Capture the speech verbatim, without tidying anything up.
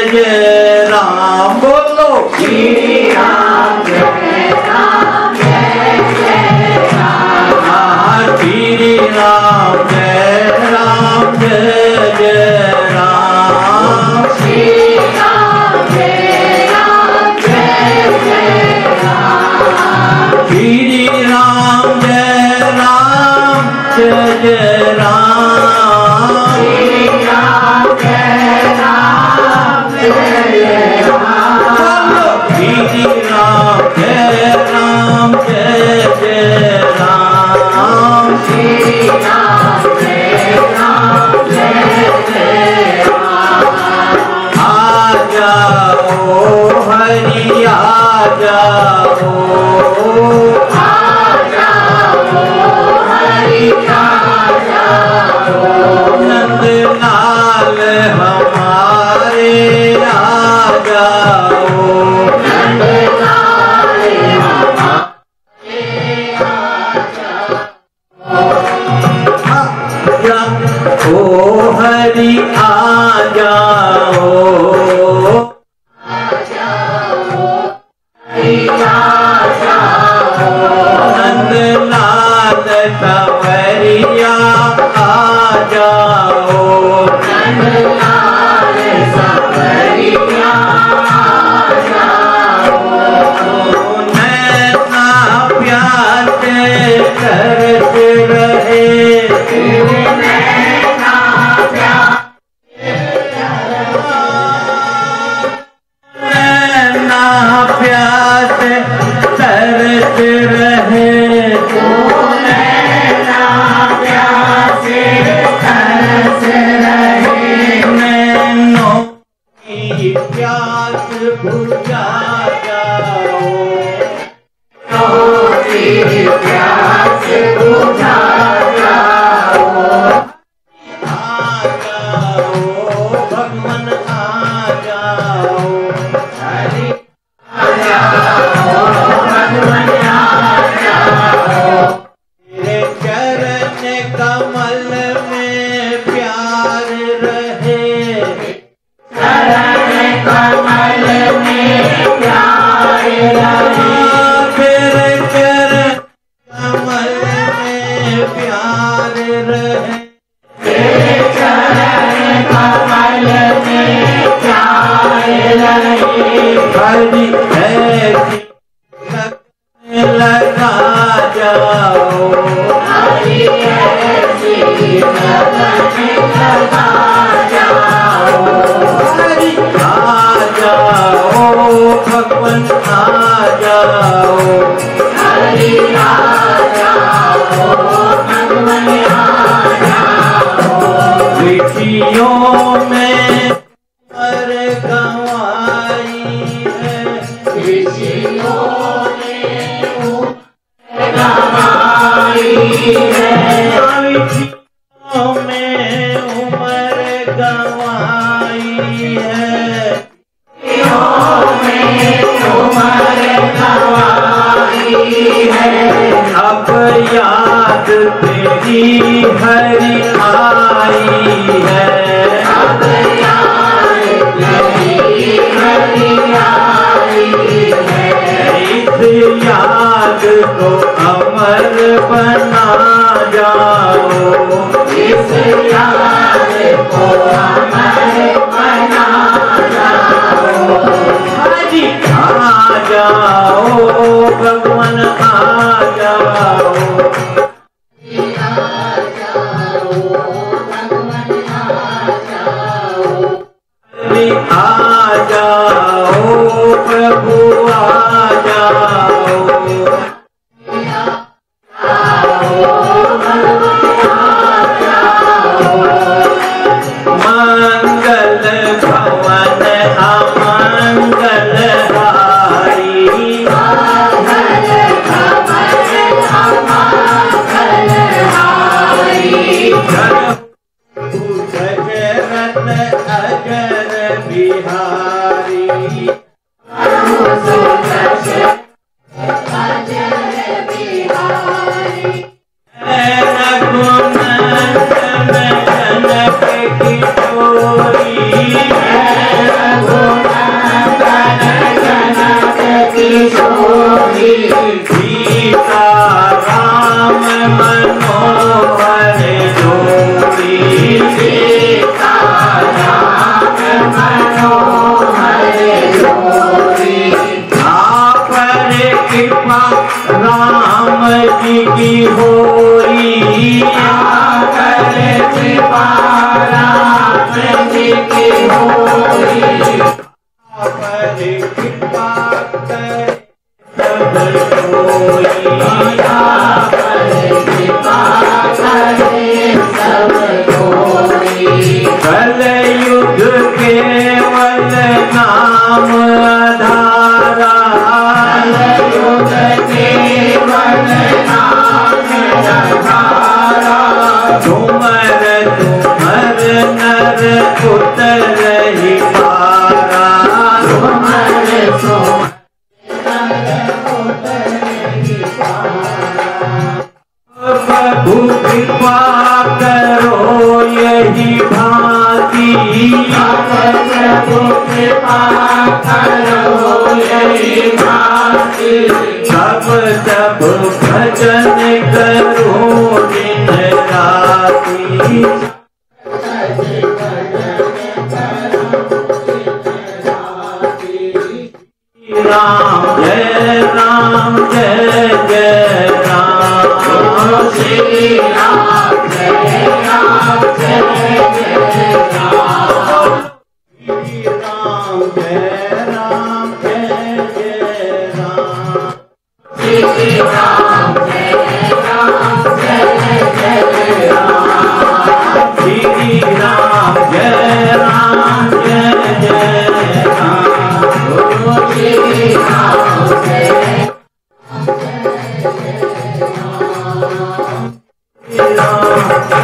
जय राम बोलो श्री राम जय राम जय जय राम श्री राम जय राम जय जय राम श्री राम जय राम जय जय राम श्री राम जय राम जय जय राम श्री राम जय राम जय जय राम श्री राम जय राम जय जय राम श्री राम जय राम जय जय राम आ जाओ हरि आ जाओ आ जाओ हरि आ जाओ नंद लाल हमारे आ जाओ नंद लाल हमारे आ जाओ ओ हरि आ जाओ आ जाओ हरि आ जाओ नंद लाल सवरिया आ जाओ नंद लाल सवरिया आ जाओ नैना प्यासे तरस रहे नैना प्यासे नैना प्यासे तरस रहे नैना प्यासे तरस रहे नैनों की प्यास बुझा जाओ की प्यास बुझा जाओ आ जाओ भगवान आ जाओ हरि आ जाओ भगवान आ जाओ तेरे चरण कमल में प्यार रहे चरण कमल में प्यार रहे तेरे चरण कमल में प्यार रहे तेरे चरण कमल में प्यार रहे हरि ऐसी लगने लगा जाओ हरि ऐसी लगने लगा जाओ हरि आ जाओ भगवान आ जाओ हरि आ जाओ भगवान आ जाओ विधियों में पर गवाई है विधियों में गवाई है विधियों में उम्र गवाई है विधियों में उम्र गवाई है अब याद तेरी हरि आई है अब याद तेरी हरि आई है इस याद को अमर बना जाओ इस याद को अमर बना जाओ हरि आ जाओ भगवान आ जाओ आ जाओ प्रभु आ जाओ मंगल भवन अमंगल हारी मंगल राम जी की होई करे कृपा राम जी की होई पर कृपा करे सब कोई पर कृपा करे सब कोई कलयुग केवल नाम आधारा कलयुग केवल नाम आधारा तुमर तुमर नर उतर ही पारा तुमर तुमर उतर ही पारा प्रभु कृपा करो यही भांति प्रभु कृपा करो यही भांति सब सब भजन करो दिन राति राम जय राम जय जय राम श्री राम जय राम जय जय राम श्री राम जय राम जय जय राम श्री राम जय राम जय जय राम श्री राम जय राम जय जय राम श्री राम जय राम